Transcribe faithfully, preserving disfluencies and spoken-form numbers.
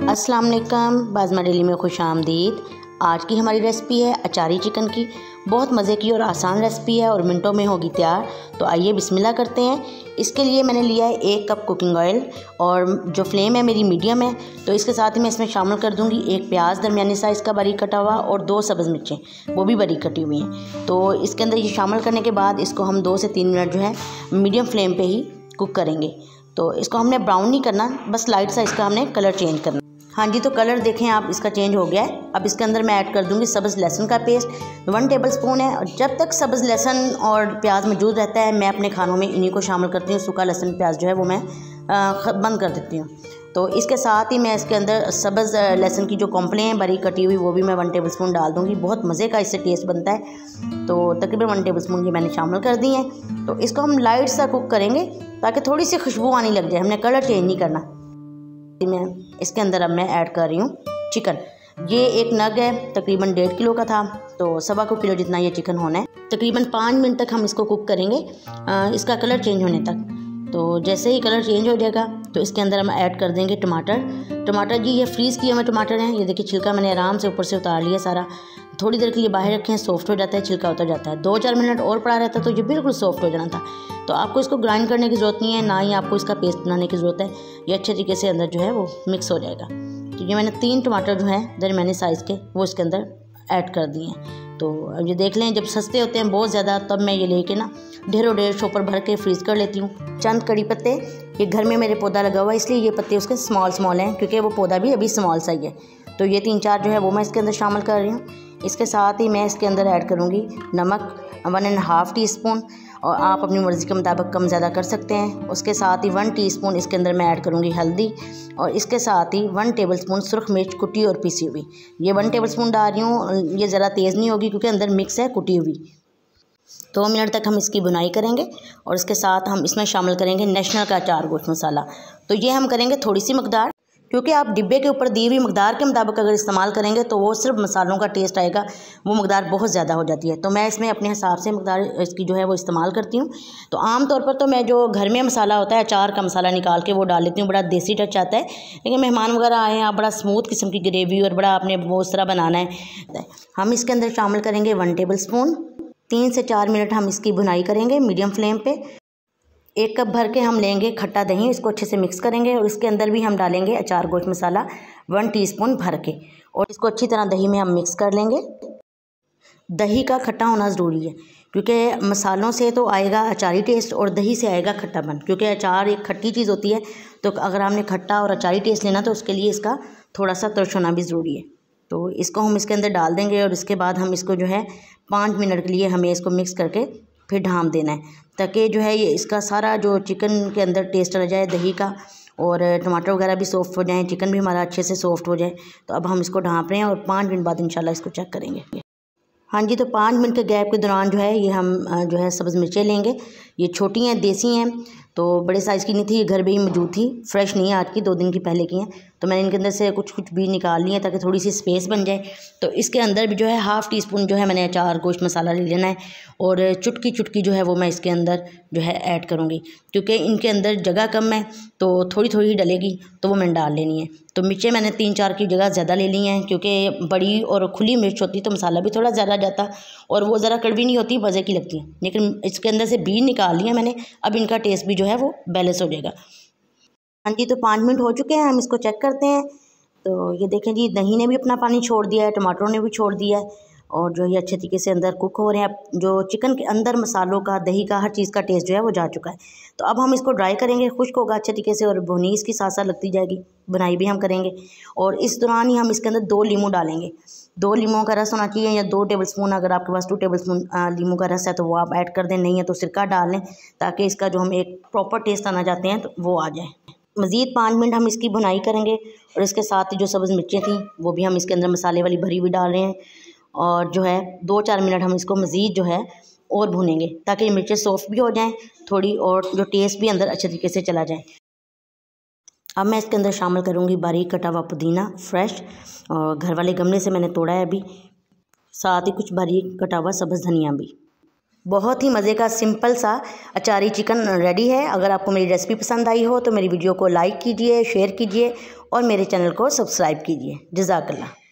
अस्सलाम वालेकुम, बाज़मा डेली में खुश आमदीद। आज की हमारी रेसिपी है अचारी चिकन की। बहुत मज़े की और आसान रेसिपी है और मिनटों में होगी तैयार। तो आइए बिस्मिल्लाह करते हैं। इसके लिए मैंने लिया है एक कप कुकिंग ऑयल और जो फ्लेम है मेरी मीडियम है। तो इसके साथ ही मैं इसमें शामिल कर दूंगी एक प्याज दरमियानी साइज़ का बारीक कटा हुआ और दो सब्ज़ मिर्चें वो भी बारीक कटी हुई हैं। तो इसके अंदर ये शामिल करने के बाद इसको हम दो से तीन मिनट जो है मीडियम फ्लेम पर ही कुक करेंगे। तो इसको हमने ब्राउन नहीं करना, बस लाइट सा इसका हमने कलर चेंज करना। हाँ जी, तो कलर देखें आप, इसका चेंज हो गया है। अब इसके अंदर मैं ऐड कर दूंगी सब्ज़ लहसुन का पेस्ट वन टेबल स्पून है। और जब तक सब्ज़ लहसुन और प्याज मौजूद रहता है मैं अपने खानों में इन्हीं को शामिल करती हूँ। सूखा लहसुन प्याज जो है वो मैं आ, बंद कर देती हूँ। तो इसके साथ ही मैं इसके अंदर सब्ज़ लहसुन की जो कॉम्पलें हैं बारीक कटी हुई वो भी मैं वन टेबल स्पून डाल दूँगी। बहुत मज़े का इससे टेस्ट बनता है। तो तकरीबन वन टेबल स्पून ये मैंने शामिल कर दी हैं। तो इसको हम लाइट सा कुक करेंगे ताकि थोड़ी सी खुशबू आने लग जाए। हमने कलर चेंज नहीं करना। मैं इसके अंदर अब मैं ऐड कर रही हूँ चिकन। ये एक नग है, तकरीबन डेढ़ किलो का था। तो सवा को किलो जितना ये चिकन होना है। तकरीबन पाँच मिनट तक हम इसको कुक करेंगे, आ, इसका कलर चेंज होने तक। तो जैसे ही कलर चेंज हो जाएगा तो इसके अंदर हम ऐड कर देंगे टमाटर। टमाटर जी ये फ्रीज़ किए हुए टमाटर हैं। ये देखिए छिलका मैंने आराम से ऊपर से उतार लिया सारा। थोड़ी देर के लिए बाहर रखें, सॉफ्ट हो जाता है, छिलका उतर जाता है। दो चार मिनट और पड़ा रहता तो ये बिल्कुल सॉफ्ट हो जाना था। तो आपको इसको ग्राइंड करने की ज़रूरत नहीं है, ना ही आपको इसका पेस्ट बनाने की ज़रूरत है। ये अच्छे तरीके से अंदर जो है वो मिक्स हो जाएगा। तो ये मैंने तीन टमाटर जो हैं दरमियानी साइज़ के वो इसके अंदर ऐड कर दिए हैं। तो अब ये देख लें, जब सस्ते होते हैं बहुत ज़्यादा तब मैं ये लेके ना ढेरों ढेर शॉपर भर के फ्रीज़ कर लेती हूँ। चंद कड़ी पत्ते, ये घर में मेरे पौधा लगा हुआ है इसलिए ये पत्ते उसके स्मॉल स्मॉल हैं, क्योंकि वो पौधा भी अभी स्मॉल सा ही है। तो ये तीन चार जो है वो मैं इसके अंदर शामिल कर रही हूँ। इसके साथ ही मैं इसके अंदर ऐड करूँगी नमक one and half teaspoon, और आप अपनी मर्ज़ी के मुताबिक कम ज़्यादा कर सकते हैं। उसके साथ ही वन टीस्पून इसके अंदर मैं ऐड करूँगी हल्दी, और इसके साथ ही वन टेबलस्पून सुरख मिर्च कुटी और पीसी हुई। ये वन टेबलस्पून डाल रही हूँ, ये ज़रा तेज़ नहीं होगी क्योंकि अंदर मिक्स है कुटी हुई। दो मिनट तक हम इसकी भुनाई करेंगे और इसके साथ हम इसमें शामिल करेंगे नेशनल का अचार गोश्त मसाला। तो ये हम करेंगे थोड़ी सी मकदार, क्योंकि आप डिब्बे के ऊपर दी हुई मकदार के मुताबिक अगर इस्तेमाल करेंगे तो वो सिर्फ मसालों का टेस्ट आएगा, वो मकदार बहुत ज़्यादा हो जाती है। तो मैं इसमें अपने हिसाब से मकदार इसकी जो है वो इस्तेमाल करती हूँ। तो आम तौर पर तो मैं जो घर में मसाला होता है अचार का मसाला निकाल के वो डाल लेती हूँ, बड़ा देसी टच आता है। लेकिन मेहमान वगैरह आए हैं, आप बड़ा स्मूथ किस्म की ग्रेवी और बड़ा आपने वो उस तरह बनाना है। हम इसके अंदर शामिल करेंगे वन टेबल स्पून। तीन से चार मिनट हम इसकी भुनाई करेंगे मीडियम फ्लेम पे। एक कप भर के हम लेंगे खट्टा दही, इसको अच्छे से मिक्स करेंगे और इसके अंदर भी हम डालेंगे अचार गोश्त मसाला वन टीस्पून भर के, और इसको अच्छी तरह दही में हम मिक्स कर लेंगे। दही का खट्टा होना ज़रूरी है, क्योंकि मसालों से तो आएगा अचारी टेस्ट और दही से आएगा खट्टापन, क्योंकि अचार एक खट्टी चीज़ होती है। तो अगर हमने खट्टा और अचारी टेस्ट लेना तो उसके लिए इसका थोड़ा सा तर्श होना भी ज़रूरी है। तो इसको हम इसके अंदर डाल देंगे और इसके बाद हम इसको जो है पाँच मिनट के लिए हमें इसको मिक्स करके फिर ढाँप देना है, ताकि जो है ये इसका सारा जो चिकन के अंदर टेस्ट आ जाए दही का, और टमाटर वगैरह भी सॉफ्ट हो जाएं, चिकन भी हमारा अच्छे से सॉफ्ट हो जाए। तो अब हम इसको ढाँप रहे हैं और पाँच मिनट बाद इंशाल्लाह इसको चेक करेंगे। हाँ जी, तो पाँच मिनट के गैप के दौरान जो है ये हम जो है सब्ज़ मिर्चें लेंगे। ये छोटी हैं, देसी हैं, तो बड़े साइज़ की नहीं थी, ये घर पे ही मौजूद थी, फ्रेश नहीं है, आज की दो दिन की पहले की हैं। तो मैंने इनके अंदर से कुछ कुछ भी निकाल लिए हैं ताकि थोड़ी सी स्पेस बन जाए। तो इसके अंदर भी जो है हाफ़ टी स्पून जो है मैंने अचार गोश्त मसाला ले लेना है, और चुटकी चुटकी जो है वो मैं इसके अंदर जो है ऐड करूँगी, क्योंकि इनके अंदर जगह कम है तो थोड़ी थोड़ी ही डलेगी, तो वो मैंने डाल लेनी है। तो मिर्चें मैंने तीन चार की जगह ज़्यादा ले ली हैं, क्योंकि बड़ी और खुली मिर्च होती तो मसाला भी थोड़ा ज़्यादा जाता और वो ज़रा कड़वी नहीं होती, मज़े की लगती है। लेकिन इसके अंदर से बीज निकाल लिया मैंने, अब इनका टेस्ट भी जो है वो बैलेंस हो जाएगा। हाँ जी, तो पाँच मिनट हो चुके हैं, हम इसको चेक करते हैं। तो ये देखें जी, दही ने भी अपना पानी छोड़ दिया है, टमाटरों ने भी छोड़ दिया है, और जो ये अच्छे तरीके से अंदर कुक हो रहे हैं। जो चिकन के अंदर मसालों का, दही का, हर चीज़ का टेस्ट जो है वो जा चुका है। तो अब हम इसको ड्राई करेंगे, खुश्क होगा अच्छे तरीके से, और भुनी इसकी साथ साथ लगती जाएगी, बुनाई भी हम करेंगे। और इस दौरान ही हम इसके अंदर दो लीमू डालेंगे। दो लीमू का रस होना चाहिए, या दो टेबल स्पून, अगर आपके पास टू टेबल स्पून लीमू का रस है तो वो आप ऐड कर दें, नहीं है तो सिरका डाल लें, ताकि इसका जो हम एक प्रॉपर टेस्ट आना चाहते हैं तो वो आ जाए। मज़ीद पाँच मिनट हम इसकी भुनाई करेंगे, और इसके साथ ही जो सब्ज़ मिर्चें थी वो भी हम इसके अंदर मसाले वाली भरी हुई डाल रहे हैं। और जो है दो चार मिनट हम इसको मज़ीद जो है और भूनेंगे, ताकि ये मिर्चें सॉफ्ट भी हो जाएं थोड़ी, और जो टेस्ट भी अंदर अच्छे तरीके से चला जाए। अब मैं इसके अंदर शामिल करूँगी बारीक कटा हुआ पुदीना फ्रेश, और घर वाले गमले से मैंने तोड़ा है अभी, साथ ही कुछ बारीक कटा हुआ सब्ज़ धनिया भी। बहुत ही मज़े का सिंपल सा अचारी चिकन रेडी है। अगर आपको मेरी रेसिपी पसंद आई हो तो मेरी वीडियो को लाइक कीजिए, शेयर कीजिए और मेरे चैनल को सब्सक्राइब कीजिए। जज़ाकल्लाह।